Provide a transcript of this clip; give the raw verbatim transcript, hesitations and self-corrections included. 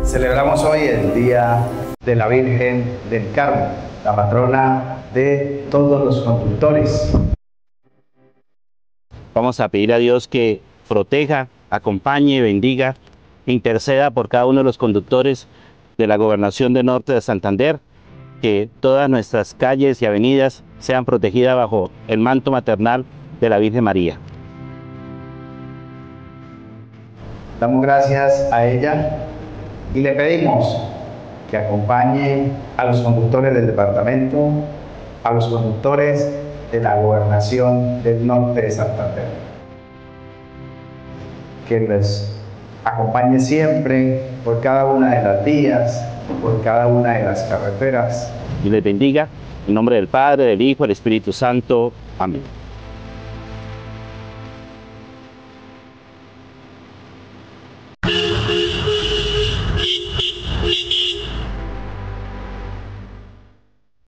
Celebramos hoy el Día de la Virgen del Carmen, la patrona de todos los conductores. Vamos a pedir a Dios que proteja, acompañe, bendiga, interceda por cada uno de los conductores de la Gobernación del Norte de Santander, que todas nuestras calles y avenidas sean protegidas bajo el manto maternal de la Virgen María. Damos gracias a ella y le pedimos que acompañe a los conductores del departamento, a los conductores de la Gobernación del Norte de Santander. Que les acompañe siempre por cada una de las vías, por cada una de las carreteras. Y les bendiga, en nombre del Padre, del Hijo, del Espíritu Santo. Amén.